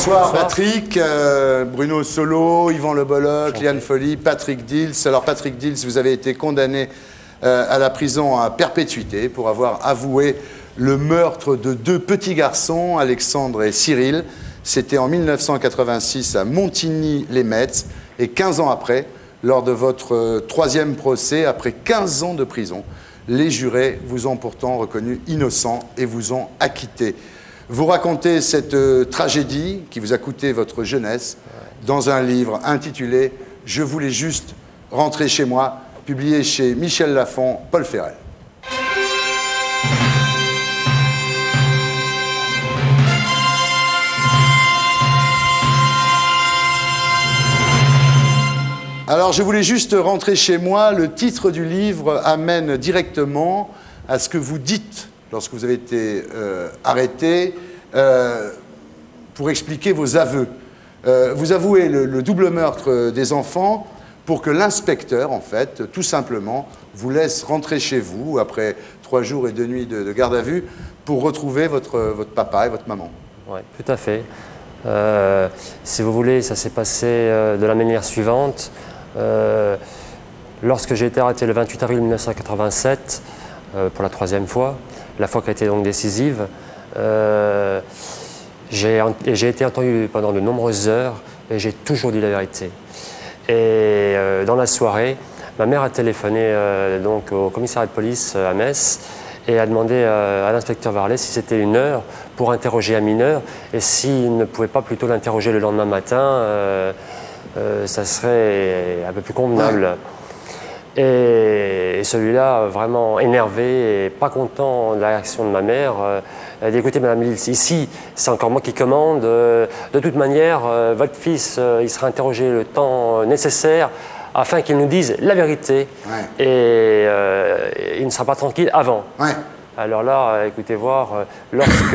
Bonsoir Patrick, Bruno Solo, Yvan Le Bolloc, Liane Folly, Patrick Dils. Alors Patrick Dils, vous avez été condamné à la prison à perpétuité pour avoir avoué le meurtre de deux petits garçons, Alexandre et Cyril. C'était en 1986 à Montigny-les-Metz. Et 15 ans après, lors de votre troisième procès, après 15 ans de prison, les jurés vous ont pourtant reconnu innocent et vous ont acquitté. Vous racontez cette tragédie qui vous a coûté votre jeunesse dans un livre intitulé « Je voulais juste rentrer chez moi », publié chez Michel Lafon, Paul Ferrel. Alors, je voulais juste rentrer chez moi. Le titre du livre amène directement à ce que vous dites lorsque vous avez été arrêté pour expliquer vos aveux. Vous avouez le double meurtre des enfants pour que l'inspecteur, en fait, tout simplement, vous laisse rentrer chez vous après 3 jours et 2 nuits de garde à vue pour retrouver votre papa et votre maman. Oui, tout à fait. Si vous voulez, ça s'est passé de la manière suivante. Lorsque j'ai été arrêté le 28 avril 1987, pour la 3e fois, la fois qui a été donc décisive, j'ai été entendu pendant de nombreuses heures et j'ai toujours dit la vérité. Et dans la soirée, ma mère a téléphoné donc au commissariat de police à Metz et a demandé à l'inspecteur Varlet si c'était une heure pour interroger un mineur et s'il ne pouvait pas plutôt l'interroger le lendemain matin, ça serait un peu plus convenable. Ouais. Et celui-là, vraiment énervé et pas content de la réaction de ma mère, a dit « Écoutez, madame Dils, ici, c'est encore moi qui commande. De toute manière, votre fils, il sera interrogé le temps nécessaire afin qu'il nous dise la vérité. Ouais. Et il ne sera pas tranquille avant. Ouais. » Alors là, écoutez voir, lorsque...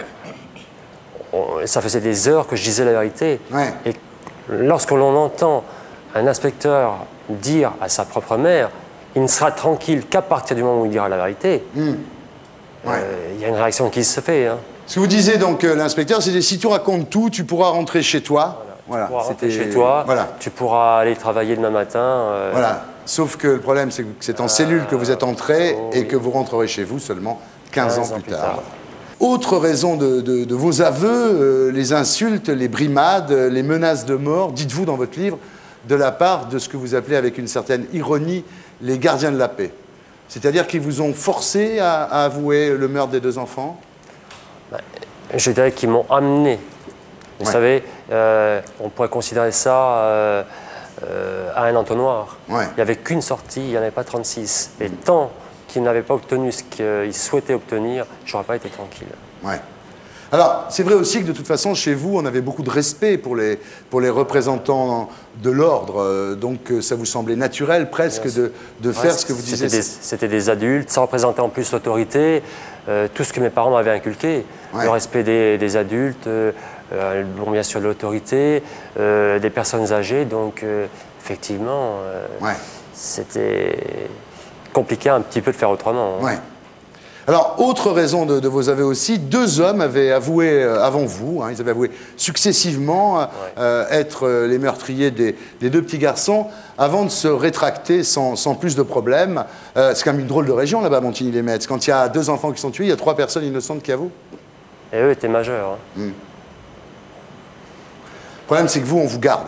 ça faisait des heures que je disais la vérité. Ouais. Et lorsque l'on entend un inspecteur dire à sa propre mère, il ne sera tranquille qu'à partir du moment où il dira la vérité, y a une réaction qui se fait. Hein. Ce que vous disiez donc, l'inspecteur, c'est si tu racontes tout, tu pourras rentrer chez toi. Voilà. Tu pourras rentrer chez toi, tu pourras aller travailler demain matin. Voilà. Sauf que le problème, c'est que c'est en cellule que vous êtes entré et que vous rentrerez chez vous seulement 15 ans plus tard. Autre raison de vos aveux, les insultes, les brimades, les menaces de mort, dites-vous dans votre livre, de la part de ce que vous appelez avec une certaine ironie les gardiens de la paix. C'est-à-dire qu'ils vous ont forcé à avouer le meurtre des 2 enfants? Je dirais qu'ils m'ont amené. Vous savez, on pourrait considérer ça à un entonnoir. Ouais. Il n'y avait qu'une sortie, il n'y en avait pas 36. Et tant qu'ils n'avaient pas obtenu ce qu'ils souhaitaient obtenir, je n'aurais pas été tranquille. Ouais. Alors, c'est vrai aussi que de toute façon, chez vous, on avait beaucoup de respect pour les représentants de l'ordre. Donc, ça vous semblait naturel presque de faire ce que vous disiez. C'était des adultes, ça représentait en plus l'autorité, tout ce que mes parents m'avaient inculqué. Ouais. Le respect des adultes, bon, bien sûr l'autorité, des personnes âgées. Donc, effectivement, c'était compliqué un petit peu de faire autrement. Hein. Ouais. Alors, autre raison de vos aveux aussi, 2 hommes avaient avoué avant vous, ils avaient avoué successivement être les meurtriers des 2 petits garçons, avant de se rétracter sans plus de problème. C'est quand même une drôle de région là-bas, Montigny-les-Metz. Quand il y a 2 enfants qui sont tués, il y a 3 personnes innocentes qui avouent. Et eux étaient majeurs. Hein. Le problème, c'est que vous, on vous garde.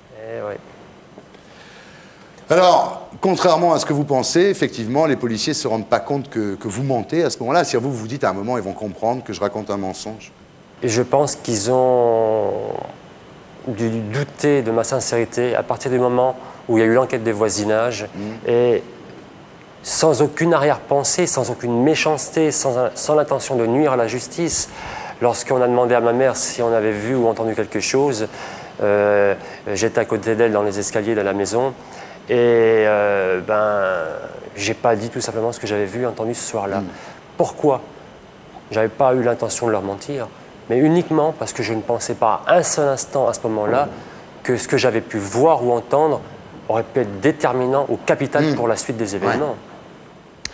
Alors, contrairement à ce que vous pensez, effectivement, les policiers ne se rendent pas compte que vous mentez à ce moment-là. Si vous vous dites à un moment, ils vont comprendre que je raconte un mensonge. Et je pense qu'ils ont dû douter de ma sincérité à partir du moment où il y a eu l'enquête des voisinages. Et sans aucune arrière-pensée, sans aucune méchanceté, sans l'intention de nuire à la justice, lorsqu'on a demandé à ma mère si on avait vu ou entendu quelque chose, j'étais à côté d'elle dans les escaliers de la maison. Et j'ai pas dit tout simplement ce que j'avais vu, entendu ce soir-là. Pourquoi? J'avais pas eu l'intention de leur mentir, mais uniquement parce que je ne pensais pas un seul instant à ce moment-là que ce que j'avais pu voir ou entendre aurait pu être déterminant ou capital pour la suite des événements.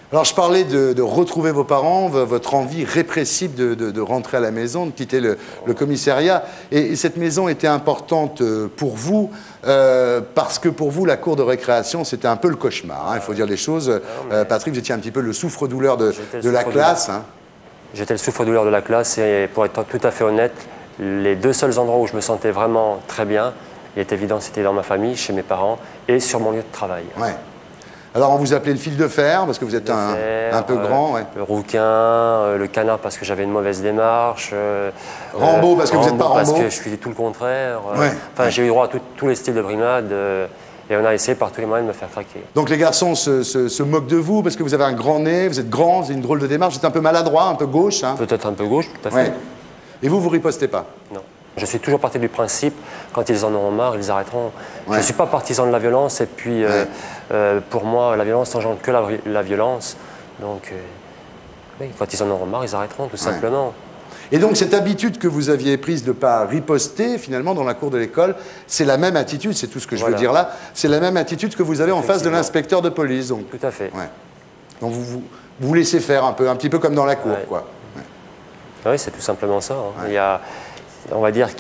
Alors, je parlais de retrouver vos parents, votre envie répressive de rentrer à la maison, de quitter le commissariat. Et cette maison était importante pour vous, parce que pour vous, la cour de récréation, c'était un peu le cauchemar. Hein, il faut dire les choses. Patrick, vous étiez un petit peu le souffre-douleur de la classe. Hein. J'étais le souffre-douleur de la classe et pour être tout à fait honnête, les deux seuls endroits où je me sentais vraiment très bien, il est évident que c'était dans ma famille, chez mes parents et sur mon lieu de travail. Ouais. Alors on vous appelait le fil de fer parce que vous êtes un peu grand. Ouais. Le rouquin, le canard parce que j'avais une mauvaise démarche. Rambo parce que vous n'êtes pas Rambo. Parce que je suis tout le contraire. Ouais. Enfin, j'ai eu droit à tous les styles de brimade et on a essayé par tous les moyens de me faire craquer. Donc les garçons se moquent de vous parce que vous avez un grand nez, vous êtes grand, vous avez une drôle de démarche, vous êtes un peu maladroit, un peu gauche. Hein. Peut-être un peu gauche, tout à fait. Ouais. Et vous ripostez pas? Non. Je suis toujours parti du principe, quand ils en auront marre, ils arrêteront. Ouais. Je ne suis pas partisan de la violence, et puis pour moi, la violence n'engendre que la violence. Donc, oui, quand ils en auront marre, ils arrêteront, tout simplement. Et donc, cette habitude que vous aviez prise de ne pas riposter, finalement, dans la cour de l'école, c'est la même attitude, c'est tout ce que je veux dire là, c'est la même attitude que vous avez en face de l'inspecteur de police. Donc. Tout à fait. Ouais. Donc, vous laissez faire un petit peu comme dans la cour, quoi. Ouais. Oui, c'est tout simplement ça. Hein. Ouais. On va dire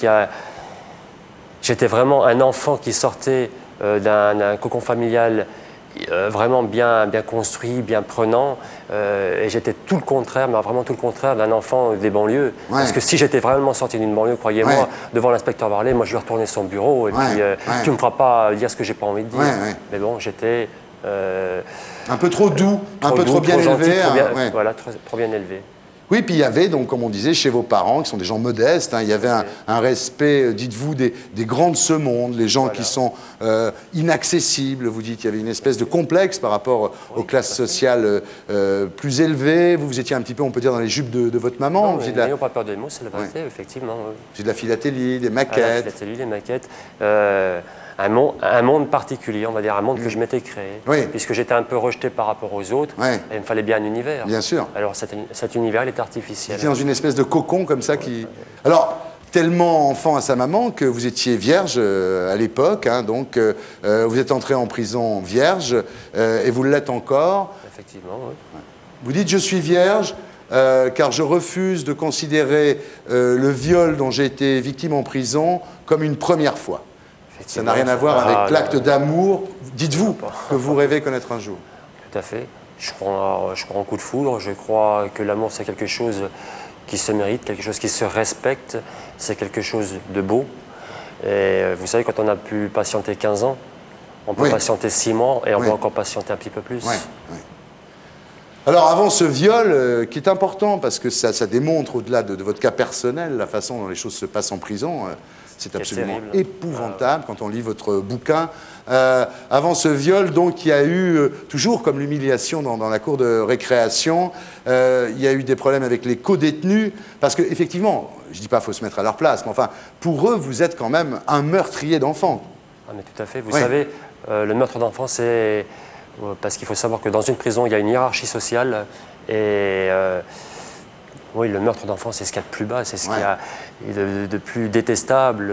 j'étais vraiment un enfant qui sortait d'un cocon familial vraiment bien construit, bien prenant, et j'étais tout le contraire, mais vraiment tout le contraire d'un enfant des banlieues. Ouais. Parce que si j'étais vraiment sorti d'une banlieue, croyez-moi, devant l'inspecteur Varlet, moi je lui retournais son bureau, et puis tu ne me feras pas dire ce que j'ai pas envie de dire. Mais bon, j'étais... un peu trop doux, un peu trop bien élevé. Voilà, trop bien élevé. Oui, puis il y avait, donc, comme on disait, chez vos parents, qui sont des gens modestes, hein, il y avait un respect, dites-vous, des grands de ce monde, les gens qui sont inaccessibles, vous dites. Il y avait une espèce de complexe par rapport aux classes sociales plus élevées. Vous étiez un petit peu, on peut dire, dans les jupes de votre maman. Non, n'ayons pas peur des mots, c'est la vérité, effectivement. Vous faisiez de la philatélie, des maquettes. La philatélie, des maquettes. Un monde particulier, on va dire, un monde que je m'étais créé, puisque j'étais un peu rejeté par rapport aux autres, et il me fallait bien un univers. Bien sûr. Alors cet univers, il est artificiel. Vous étiez dans une espèce de cocon comme ça qui... Alors, tellement enfant à sa maman que vous étiez vierge à l'époque, hein, donc vous êtes entré en prison vierge, et vous l'êtes encore. Effectivement, oui. Vous dites « je suis vierge ». Car je refuse de considérer le viol dont j'ai été victime en prison comme une première fois. Ça n'a rien à voir avec l'acte d'amour, dites-vous, que vous rêvez connaître un jour. Tout à fait. Je crois en coup de foudre. Je crois que l'amour, c'est quelque chose qui se mérite, quelque chose qui se respecte. C'est quelque chose de beau. Et vous savez, quand on a pu patienter 15 ans, on peut patienter 6 mois et on peut encore patienter un petit peu plus. Alors, avant ce viol, qui est important, parce que ça démontre, au-delà de votre cas personnel, la façon dont les choses se passent en prison, c'est absolument épouvantable quand on lit votre bouquin. Avant ce viol, donc, il y a eu, toujours comme l'humiliation dans la cour de récréation, il y a eu des problèmes avec les co-détenus, parce qu'effectivement, je ne dis pas qu'il faut se mettre à leur place, mais enfin, pour eux, vous êtes quand même un meurtrier d'enfants. Ah, mais tout à fait. Vous savez, le meurtre d'enfants, c'est... Parce qu'il faut savoir que dans une prison, il y a une hiérarchie sociale, et... oui, le meurtre d'enfants, c'est ce qu'il y a de plus bas, c'est ce qu'il y a de plus détestable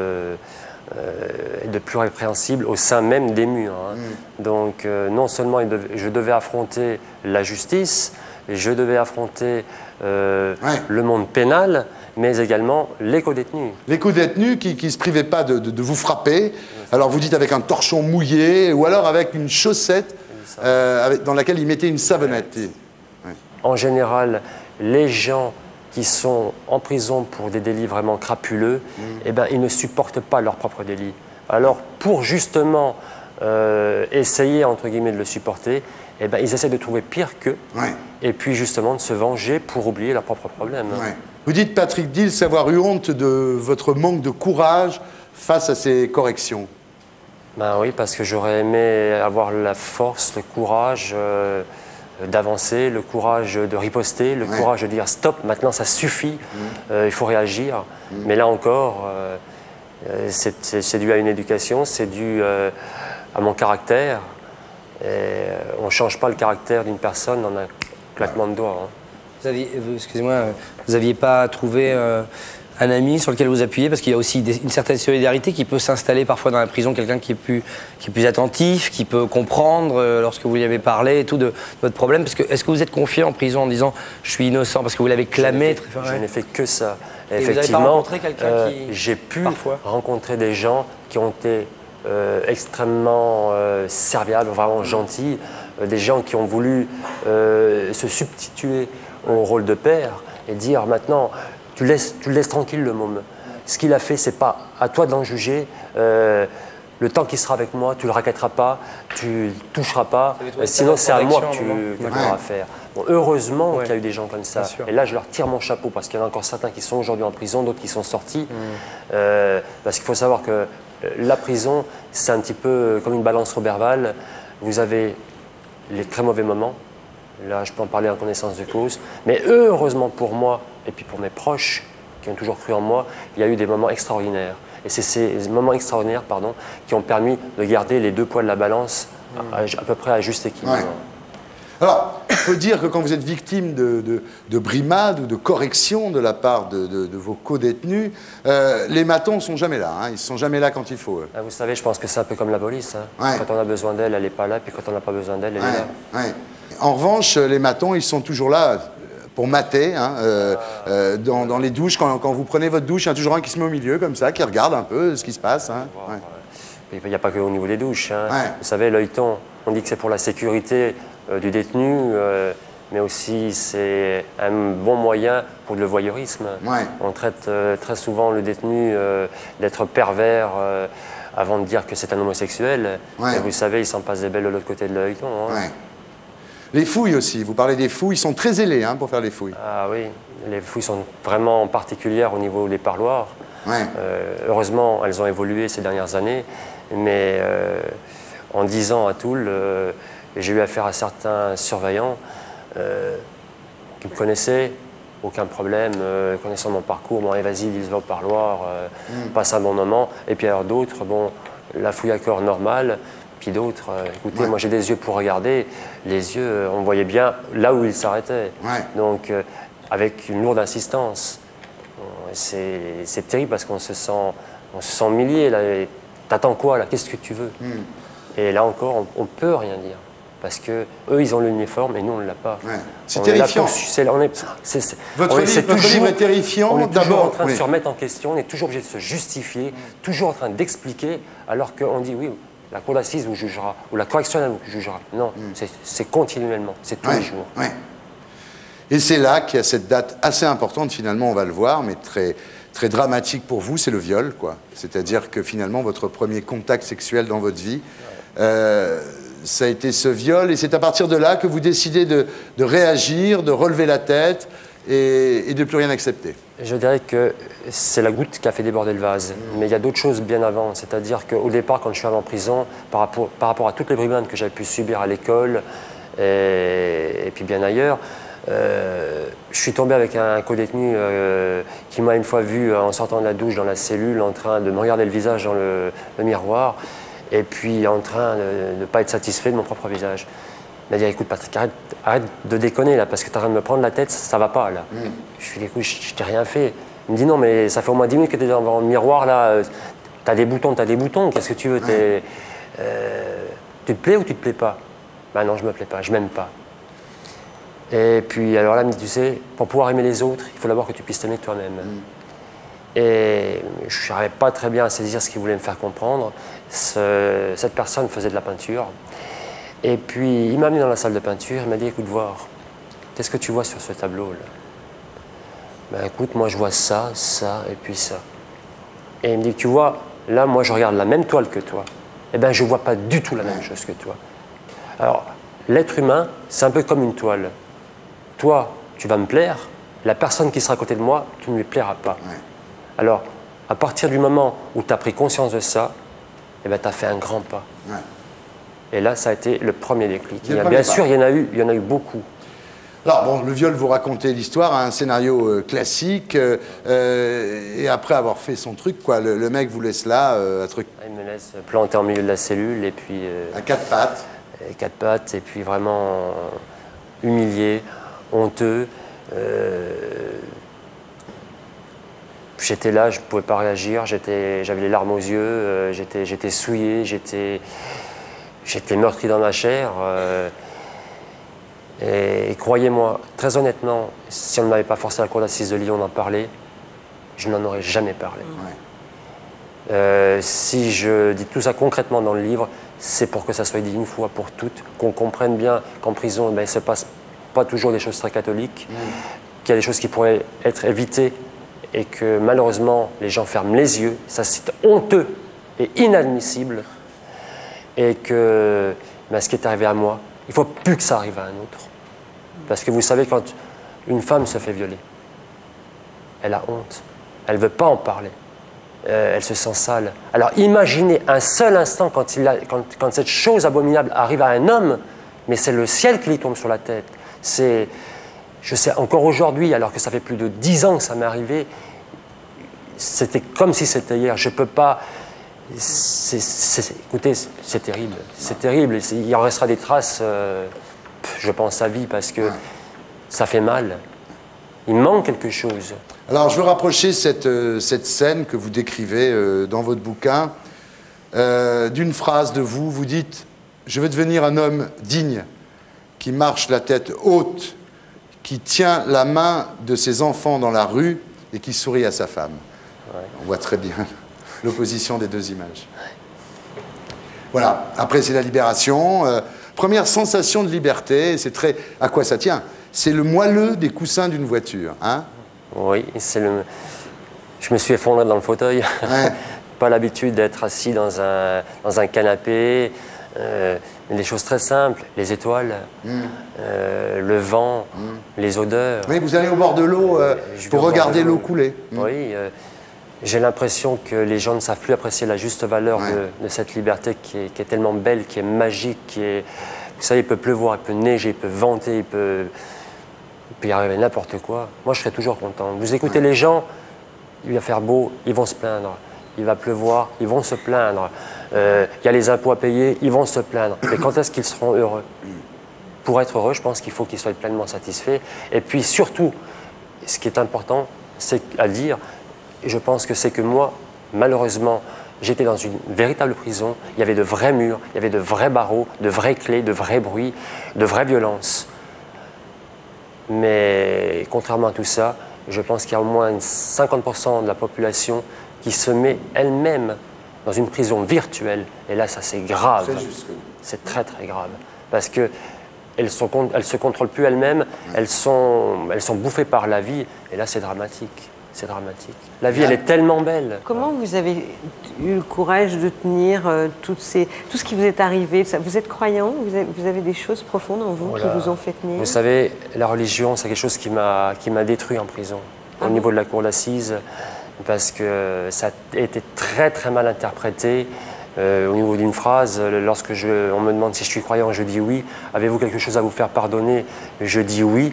et de plus répréhensible au sein même des murs. Hein. Donc, non seulement je devais affronter la justice, je devais affronter le monde pénal, mais également les co-détenus. Les co-détenus qui ne se privaient pas de vous frapper, alors vous dites avec un torchon mouillé, ou alors avec une chaussette dans laquelle ils mettaient une savonnette. En général, les gens qui sont en prison pour des délits vraiment crapuleux, eh ben, ils ne supportent pas leurs propres délits. Alors, pour justement essayer, entre guillemets, de le supporter, eh ben, ils essaient de trouver pire qu'eux, et puis justement de se venger pour oublier leurs propres problèmes. Vous dites, Patrick Dils, avoir eu honte de votre manque de courage face à ces corrections. Ben oui, parce que j'aurais aimé avoir la force, le courage d'avancer, le courage de riposter, le courage de dire stop, maintenant ça suffit, il faut réagir. Mais là encore, c'est dû à une éducation, c'est dû à mon caractère. Et on ne change pas le caractère d'une personne en un claquement de doigts. Hein. Excusez-moi, vous n'aviez pas trouvé un ami sur lequel vous appuyez, parce qu'il y a aussi une certaine solidarité qui peut s'installer parfois dans la prison, quelqu'un qui est plus attentif, qui peut comprendre lorsque vous lui avez parlé et tout de votre problème. Parce que est-ce que vous êtes confié en prison en disant je suis innocent parce que vous l'avez clamé? Je n'ai fait que ça. Et effectivement, vous n'avez pas rencontré quelqu'un qui j'ai pu parfois rencontrer des gens qui ont été extrêmement serviables, vraiment gentils, des gens qui ont voulu se substituer au rôle de père et dire maintenant tu le laisses tranquille le môme. Ce qu'il a fait, c'est pas à toi de l'en juger. Le temps qu'il sera avec moi, tu le raquetteras pas, tu le toucheras pas, sinon c'est à moi que tu auras affaire. Bon, heureusement qu'il y a eu des gens comme ça. Et là, je leur tire mon chapeau parce qu'il y en a encore certains qui sont aujourd'hui en prison, d'autres qui sont sortis. Parce qu'il faut savoir que la prison, c'est un petit peu comme une balance Roberval. Vous avez les très mauvais moments. Là, je peux en parler en connaissance de cause. Mais heureusement pour moi et puis pour mes proches qui ont toujours cru en moi, il y a eu des moments extraordinaires. Et c'est ces moments extraordinaires qui ont permis de garder les deux poids de la balance à peu près à juste équilibre. Ouais. Alors, il faut dire que quand vous êtes victime de brimades ou de corrections de la part de vos co-détenus, les matons ne sont jamais là. Hein. Ils ne sont jamais là quand il faut. Ah, vous savez, je pense que c'est un peu comme la police. Hein. Quand on a besoin d'elle, elle n'est pas là. Puis quand on n'a pas besoin d'elle, elle est là. Ouais. En revanche, les matons, ils sont toujours là pour mater. Hein, dans les douches, quand vous prenez votre douche, il y a toujours un qui se met au milieu, comme ça, qui regarde un peu ce qui se passe. Hein. Il n'y a pas que au niveau des douches. Hein. Vous savez, l'œilleton, on dit que c'est pour la sécurité du détenu, mais aussi c'est un bon moyen pour le voyeurisme. On traite très souvent le détenu d'être pervers avant de dire que c'est un homosexuel. Et vous savez, il s'en passe des belles de l'autre côté de l'œilleton. Hein. Les fouilles aussi, vous parlez des fouilles, ils sont très zélés hein, pour faire les fouilles. Ah oui, les fouilles sont vraiment particulières au niveau des parloirs. Heureusement, elles ont évolué ces dernières années, mais en 10 ans à Toul, j'ai eu affaire à certains surveillants qui me connaissaient, aucun problème, connaissant mon parcours, bon, allez, vas-y, dis-le au parloir, passe un bon moment. Et puis alors d'autres, bon, la fouille à corps normale, puis d'autres, écoutez, moi j'ai des yeux pour regarder, les yeux, on voyait bien là où ils s'arrêtaient. Donc, avec une lourde insistance. C'est terrible parce qu'on se sent humilié, là. T'attends quoi, là? Qu'est-ce que tu veux? Et là encore, on ne peut rien dire. Parce qu'eux, ils ont l'uniforme et nous, on ne l'a pas. C'est terrifiant. Votre livre est terrifiant. On est toujours en train de se remettre en question, on est toujours obligé de se justifier, toujours en train d'expliquer, alors qu'on dit oui, la cour d'assises vous jugera, ou la correctionnelle vous jugera. Non, c'est continuellement, c'est tous les jours. Et c'est là qu'il y a cette date assez importante, finalement, on va le voir, mais très dramatique pour vous, c'est le viol, quoi. C'est-à-dire que finalement, votre premier contact sexuel dans votre vie, ça a été ce viol, et c'est à partir de là que vous décidez de réagir, de relever la tête et de plus rien accepter. Je dirais que c'est la goutte qui a fait déborder le vase, mais il y a d'autres choses bien avant. C'est-à-dire qu'au départ, quand je suis allé en prison, par rapport à toutes les brimades que j'avais pu subir à l'école et puis bien ailleurs, je suis tombé avec un co-détenu qui m'a une fois vu en sortant de la douche dans la cellule, en train de me regarder le visage dans le miroir, et puis en train de ne pas être satisfait de mon propre visage. Il m'a dit, écoute Patrick, arrête de déconner là, parce que tu es en train de me prendre la tête, ça va pas là. Je lui ai dit, écoute, je t'ai rien fait. Il me dit, non, mais ça fait au moins 10 minutes que tu es devant le miroir là, t'as des boutons, qu'est-ce que tu veux? Tu te plais ou tu te plais pas? Ben non, je me plais pas, je m'aime pas. Et puis alors là, il me dit, tu sais, pour pouvoir aimer les autres, il faut d'abord que tu puisses t'aimer toi-même. Et je n'arrivais pas très bien à saisir ce qu'il voulait me faire comprendre. Cette personne faisait de la peinture. Et puis il m'a mis dans la salle de peinture, il m'a dit, écoute, voir, qu'est-ce que tu vois sur ce tableau-là? Ben écoute, moi je vois ça, ça et puis ça. Et il me dit, tu vois, là, moi je regarde la même toile que toi. Eh bien, je ne vois pas du tout la même chose que toi. Alors, l'être humain, c'est un peu comme une toile. Toi, tu vas me plaire, la personne qui sera à côté de moi, tu ne lui plairas pas. Alors, à partir du moment où tu as pris conscience de ça, eh ben, tu as fait un grand pas. Et là, ça a été le premier déclic. Bien sûr, il y en a eu beaucoup. Alors, bon, le viol, vous racontez l'histoire, un scénario classique, et après avoir fait son truc, quoi, le mec vous laisse là, un truc... Il me laisse planter en milieu de la cellule, et puis... à quatre pattes. Quatre pattes, et puis vraiment humilié, honteux. Je j'étais là, je ne pouvais pas réagir, j'avais les larmes aux yeux, j'étais souillé, j'étais meurtri dans ma chair. Et croyez-moi, très honnêtement, si on ne m'avait pas forcé à la cour d'assises de Lyon d'en parler, je n'en aurais jamais parlé. Si je dis tout ça concrètement dans le livre, c'est pour que ça soit dit une fois pour toutes, qu'on comprenne bien qu'en prison, il ne se passe pas toujours des choses très catholiques, qu'il y a des choses qui pourraient être évitées et que malheureusement les gens ferment les yeux. Ça, c'est honteux et inadmissible. Et que ce qui est arrivé à moi, il ne faut plus que ça arrive à un autre. Parce que vous savez, quand une femme se fait violer, elle a honte, elle ne veut pas en parler. Elle se sent sale. Alors imaginez un seul instant quand cette chose abominable arrive à un homme, mais c'est le ciel qui lui tombe sur la tête. Je sais encore aujourd'hui, alors que ça fait plus de 10 ans que ça m'est arrivé, c'était comme si c'était hier. Je ne peux pas... Écoutez, c'est terrible. C'est terrible. Il en restera des traces, je pense, à vie, parce que ça fait mal. Il manque quelque chose. Alors, je veux rapprocher cette scène que vous décrivez dans votre bouquin d'une phrase de vous. Vous dites « Je veux devenir un homme digne, qui marche la tête haute, qui tient la main de ses enfants dans la rue et qui sourit à sa femme. » On voit très bien l'opposition des deux images. Voilà. Après, c'est la libération. Première sensation de liberté, c'est très... À quoi ça tient? C'est le moelleux des coussins d'une voiture, hein? Oui, je me suis effondré dans le fauteuil. Ouais. Pas l'habitude d'être assis dans un canapé. Des choses très simples, les étoiles, le vent, les odeurs. Oui, vous allez au bord de l'eau pour regarder l'eau couler. Oui, j'ai l'impression que les gens ne savent plus apprécier la juste valeur de cette liberté qui est tellement belle, qui est magique, vous savez, il peut pleuvoir, il peut neiger, il peut venter, il peut y arriver n'importe quoi. Moi, je serais toujours content. Vous écoutez les gens, il va faire beau, ils vont se plaindre. Il va pleuvoir, ils vont se plaindre. Il y a les impôts à payer, ils vont se plaindre. Mais quand est-ce qu'ils seront heureux? Pour être heureux, je pense qu'il faut qu'ils soient pleinement satisfaits. Et puis surtout, ce qui est important, c'est à dire, et je pense que c'est que moi, malheureusement, j'étais dans une véritable prison. Il y avait de vrais murs, il y avait de vrais barreaux, de vraies clés, de vrais bruits, de vraies violences. Mais contrairement à tout ça, je pense qu'il y a au moins 50% de la population qui se met elle-même dans une prison virtuelle. Et là, ça, c'est grave. C'est très, très grave. Parce qu'elles ne se contrôlent plus elles-mêmes, elles sont bouffées par la vie. Et là, c'est dramatique. C'est dramatique. La vie, elle est tellement belle. Comment vous avez eu le courage de tenir tout ce qui vous est arrivé? Vous êtes croyant? Vous avez des choses profondes en vous qui vous ont fait tenir? Vous savez, la religion, c'est quelque chose qui m'a détruit en prison, au niveau de la cour d'assises, parce que ça a été très, très mal interprété. Au niveau d'une phrase, lorsque on me demande si je suis croyant, je dis oui. Avez-vous quelque chose à vous faire pardonner? Je dis oui.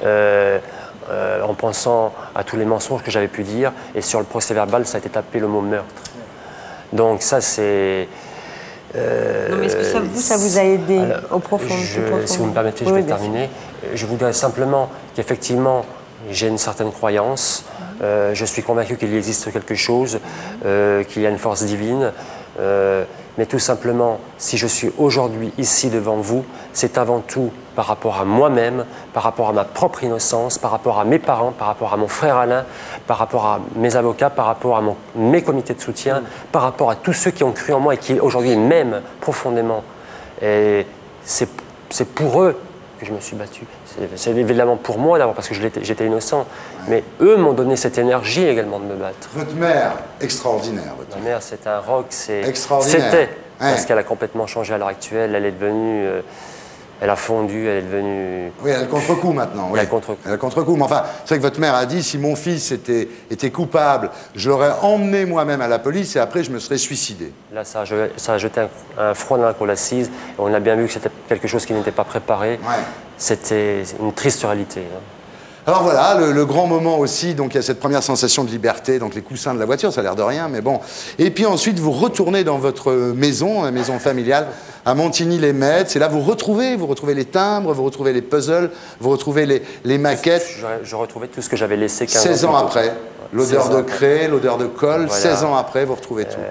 En pensant à tous les mensonges que j'avais pu dire, et sur le procès-verbal, ça a été tapé le mot meurtre. Donc ça, c'est... non, mais est-ce que ça vous a aidé au profond? Si vous me permettez, je vais terminer. Je voudrais simplement qu'effectivement, j'ai une certaine croyance. Je suis convaincu qu'il y existe quelque chose, qu'il y a une force divine. Mais tout simplement, si je suis aujourd'hui ici devant vous, c'est avant tout par rapport à moi-même, par rapport à ma propre innocence, par rapport à mes parents, par rapport à mon frère Alain, par rapport à mes avocats, par rapport à mes comités de soutien, par rapport à tous ceux qui ont cru en moi et qui aujourd'hui m'aiment profondément. Et c'est pour eux que je me suis battu. C'est évidemment pour moi d'abord parce que j'étais innocent, mais eux m'ont donné cette énergie également de me battre. Votre mère, extraordinaire. Ma mère, c'est un rock, extraordinaire. C'était, parce qu'elle a complètement changé à l'heure actuelle. Elle est devenue, elle a fondu, elle est devenue... Oui, elle a le contre-coup maintenant. Oui. Elle a le contre-coup. Mais enfin, c'est vrai que votre mère a dit, si mon fils était coupable, je l'aurais emmené moi-même à la police et après je me serais suicidé. Là, ça a jeté un froid dans la cour d'assises. On a bien vu que c'était quelque chose qui n'était pas préparé. Ouais. C'était une triste réalité. Alors voilà, le grand moment aussi, donc il y a cette première sensation de liberté, donc les coussins de la voiture, ça a l'air de rien, mais bon. Et puis ensuite, vous retournez dans votre maison, la maison familiale, à Montigny-les-Metz, et là vous retrouvez les timbres, vous retrouvez les puzzles, vous retrouvez les maquettes. Je retrouvais tout ce que j'avais laissé 15 ans 16 ans plus tôt. après, l'odeur de craie, l'odeur de colle, Voilà. 16 ans après, vous retrouvez tout.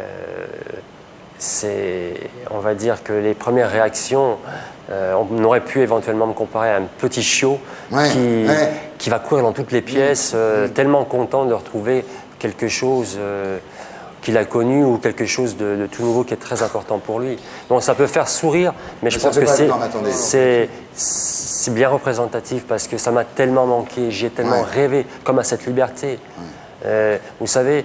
On va dire que les premières réactions, on aurait pu éventuellement me comparer à un petit chiot qui va courir dans toutes les pièces, tellement content de retrouver quelque chose qu'il a connu ou quelque chose de tout nouveau qui est très important pour lui. Donc ça peut faire sourire, mais je pense que c'est bien représentatif parce que ça m'a tellement manqué, j'y ai tellement rêvé, comme à cette liberté. Vous savez,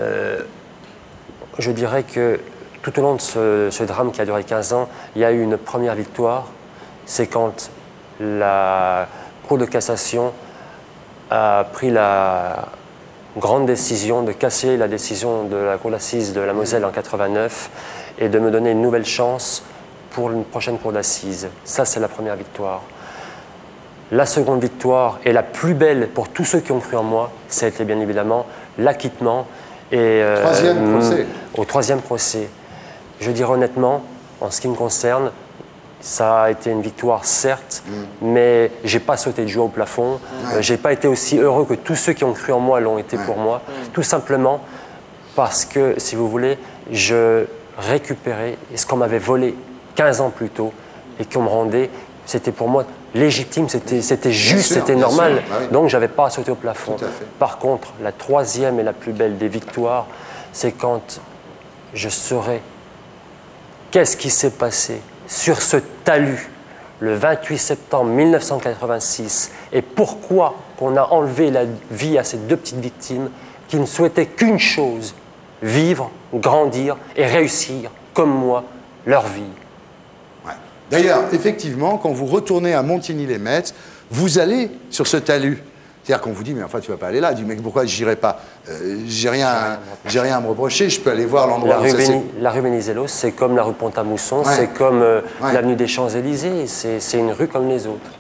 je dirais que tout au long de ce drame qui a duré 15 ans, il y a eu une première victoire. C'est quand la Cour de cassation a pris la grande décision de casser la décision de la Cour d'assises de la Moselle en 89 et de me donner une nouvelle chance pour une prochaine Cour d'assises. Ça, c'est la première victoire. La seconde victoire, et la plus belle pour tous ceux qui ont cru en moi, ça a été bien évidemment l'acquittement. Troisième procès. Au troisième procès. Je dirais honnêtement, en ce qui me concerne, ça a été une victoire, certes, mais j'ai pas sauté de joie au plafond. J'ai pas été aussi heureux que tous ceux qui ont cru en moi l'ont été pour moi. Tout simplement parce que, si vous voulez, je récupérais ce qu'on m'avait volé 15 ans plus tôt et qu'on me rendait. C'était pour moi légitime, c'était juste, c'était normal. Donc, j'avais pas sauté au plafond. Par contre, la troisième et la plus belle des victoires, c'est quand je saurais qu'est-ce qui s'est passé sur ce talus le 28 septembre 1986 et pourquoi qu'on a enlevé la vie à ces deux petites victimes qui ne souhaitaient qu'une chose, vivre, grandir et réussir, comme moi, leur vie. Ouais. D'ailleurs, effectivement, quand vous retournez à Montigny-les-Metz, vous allez sur ce talus. C'est-à-dire qu'on vous dit, mais enfin, tu vas pas aller là. Du mec, pourquoi j'irai pas? J'ai rien à me reprocher. Je peux aller voir l'endroit où ça s'est... La rue Ménizelos, c'est comme la rue Pont-à-Mousson, c'est comme l'avenue des Champs-Élysées. C'est une rue comme les autres.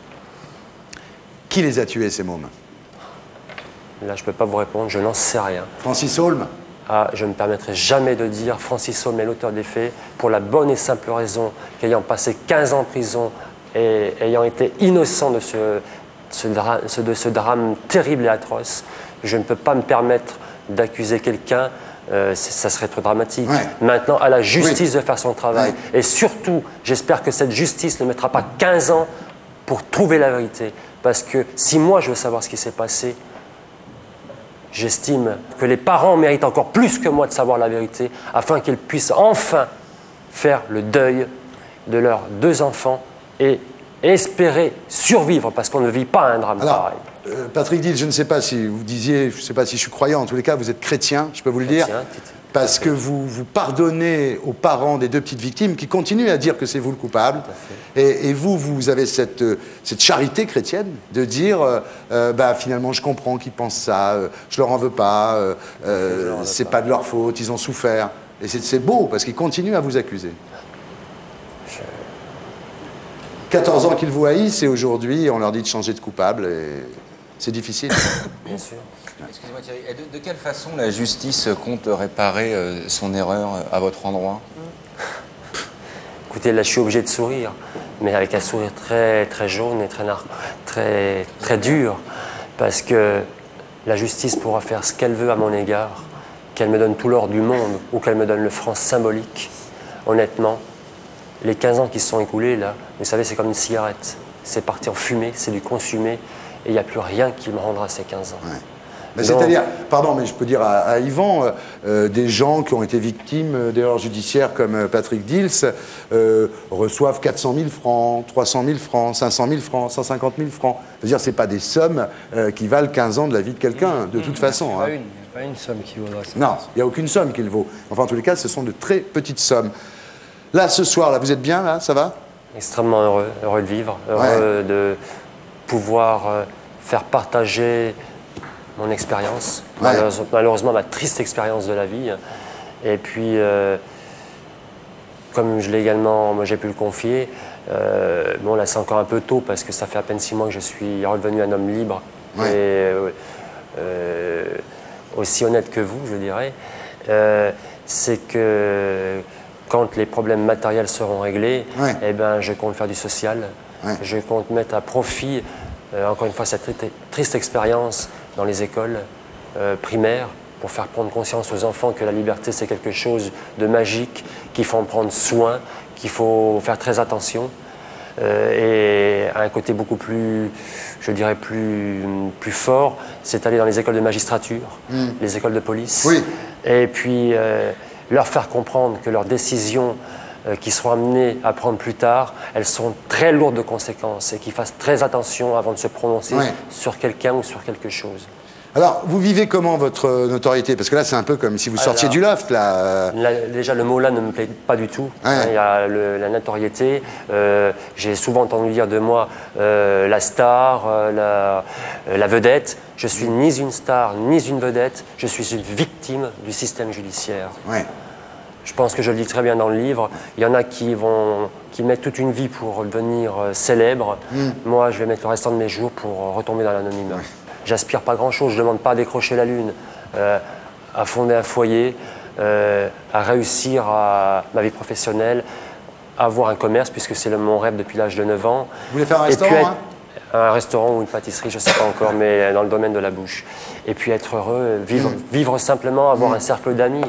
Qui les a tués, ces mômes? Là, je peux pas vous répondre. Je n'en sais rien. Francis Holm? Ah, je ne me permettrai jamais de dire Francis Holm est l'auteur des faits pour la bonne et simple raison qu'ayant passé 15 ans en prison et ayant été innocent de ce drame terrible et atroce, je ne peux pas me permettre d'accuser quelqu'un, ça serait trop dramatique. Maintenant, à la justice de faire son travail. Et surtout, j'espère que cette justice ne mettra pas 15 ans pour trouver la vérité. Parce que si moi je veux savoir ce qui s'est passé, j'estime que les parents méritent encore plus que moi de savoir la vérité, afin qu'ils puissent enfin faire le deuil de leurs deux enfants et espérer survivre, parce qu'on ne vit pas un drame pareil. Patrick Dils, je ne sais pas si vous disiez, je ne sais pas si je suis croyant, en tous les cas, vous êtes chrétien, je peux vous le dire, parce que vous pardonnez aux parents des deux petites victimes qui continuent à dire que c'est vous le coupable. Et vous avez cette charité chrétienne de dire, finalement, je comprends qu'ils pensent ça, je leur en veux pas, c'est pas de leur faute, ils ont souffert. Et c'est beau, parce qu'ils continuent à vous accuser. 14 ans qu'ils vous haïssent et aujourd'hui, on leur dit de changer de coupable. Et c'est difficile. Bien sûr. Excusez-moi Thierry, de quelle façon la justice compte réparer son erreur à votre endroit? Écoutez, là, je suis obligé de sourire, mais avec un sourire très, très jaune et très dur, parce que la justice pourra faire ce qu'elle veut à mon égard, qu'elle me donne tout l'or du monde ou qu'elle me donne le franc symbolique. Honnêtement, les 15 ans qui se sont écoulés, là, vous savez, c'est comme une cigarette. C'est parti en fumée, c'est du consumé, et il n'y a plus rien qui me rendra ces 15 ans. C'est-à-dire, pardon, mais je peux dire à Yvan, des gens qui ont été victimes d'erreurs judiciaires comme Patrick Dils reçoivent 400 000 francs, 300 000 francs, 500 000 francs, 150 000 francs. C'est-à-dire, ce n'est pas des sommes qui valent 15 ans de la vie de quelqu'un, de toute façon. Il n'y a pas une somme qui vaudra ça. Non, il n'y a aucune somme qui le vaut. Enfin, en tous les cas, ce sont de très petites sommes. Là, ce soir, là, vous êtes bien, là, ça va? Extrêmement heureux de vivre, heureux de pouvoir faire partager mon expérience, malheureusement ma triste expérience de la vie. Et puis, comme je l'ai également, moi j'ai pu le confier, bon là c'est encore un peu tôt parce que ça fait à peine 6 mois que je suis redevenu un homme libre et aussi honnête que vous, je dirais, c'est que quand les problèmes matériels seront réglés, eh ben, je compte faire du social, je compte mettre à profit, encore une fois, cette triste expérience dans les écoles primaires, pour faire prendre conscience aux enfants que la liberté, c'est quelque chose de magique, qu'il faut en prendre soin, qu'il faut faire très attention. Et un côté beaucoup plus, je dirais, plus fort, c'est aller dans les écoles de magistrature, les écoles de police, et puis leur faire comprendre que leurs décisions qui seront amenées à prendre plus tard, elles sont très lourdes de conséquences et qu'ils fassent très attention avant de se prononcer sur quelqu'un ou sur quelque chose. Alors, vous vivez comment votre notoriété? Parce que là, c'est un peu comme si vous sortiez du loft, là. Déjà, le mot là ne me plaît pas du tout. Il y a la notoriété. J'ai souvent entendu dire de moi la star, la vedette. Je suis ni une star, ni une vedette. Je suis une victime du système judiciaire. Je pense que je le dis très bien dans le livre. Il y en a qui mettent toute une vie pour devenir célèbre. Moi, je vais mettre le restant de mes jours pour retomber dans l'anonymat. J'aspire pas grand-chose, je ne demande pas à décrocher la lune, à fonder un foyer, à réussir à ma vie professionnelle, à avoir un commerce, puisque c'est mon rêve depuis l'âge de 9 ans. Vous voulez faire un restaurant, un restaurant ou une pâtisserie, je ne sais pas encore, mais dans le domaine de la bouche. Et puis être heureux, vivre simplement, avoir un cercle d'amis.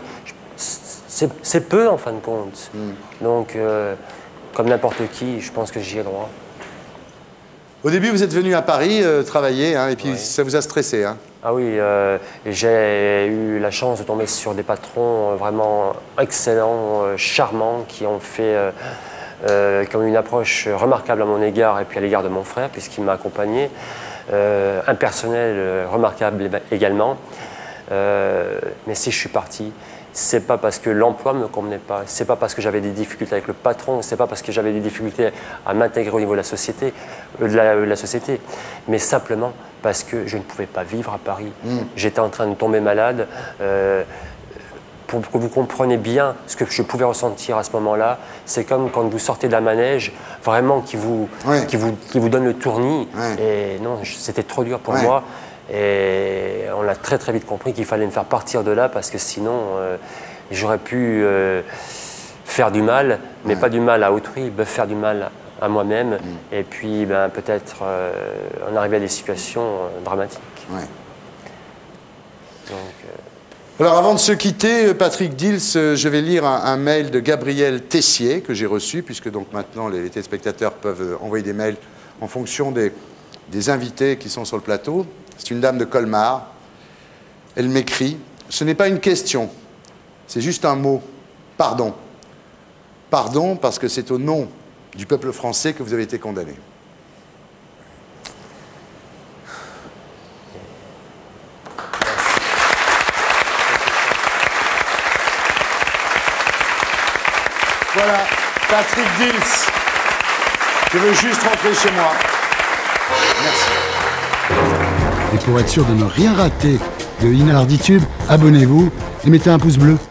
C'est peu, en fin de compte. Donc, comme n'importe qui, je pense que j'y ai droit. Au début, vous êtes venu à Paris travailler, et puis ça vous a stressé. Ah oui, j'ai eu la chance de tomber sur des patrons vraiment excellents, charmants, qui ont qui ont eu une approche remarquable à mon égard et puis à l'égard de mon frère, puisqu'il m'a accompagné. Un personnel remarquable également. Mais si je suis parti, c'est pas parce que l'emploi ne me convenait pas, c'est pas parce que j'avais des difficultés avec le patron, c'est pas parce que j'avais des difficultés à m'intégrer au niveau de la société, mais simplement parce que je ne pouvais pas vivre à Paris. J'étais en train de tomber malade. Pour que vous compreniez bien ce que je pouvais ressentir à ce moment-là, c'est comme quand vous sortez d'un manège, vraiment qui vous donne le tournis. Et non, c'était trop dur pour moi. Et on a très très vite compris qu'il fallait me faire partir de là parce que sinon j'aurais pu faire du mal, mais pas du mal à autrui, me faire du mal à moi-même et puis peut-être en arriver à des situations dramatiques. Alors avant de se quitter, Patrick Dils, je vais lire un mail de Gabriel Tessier que j'ai reçu, puisque donc maintenant les téléspectateurs peuvent envoyer des mails en fonction des invités qui sont sur le plateau. C'est une dame de Colmar. Elle m'écrit « Ce n'est pas une question, c'est juste un mot. Pardon. Pardon parce que c'est au nom du peuple français que vous avez été condamné. » Voilà, Patrick Dils. Je veux juste rentrer chez moi. Merci. Et pour être sûr de ne rien rater de Inarditube, abonnez-vous et mettez un pouce bleu.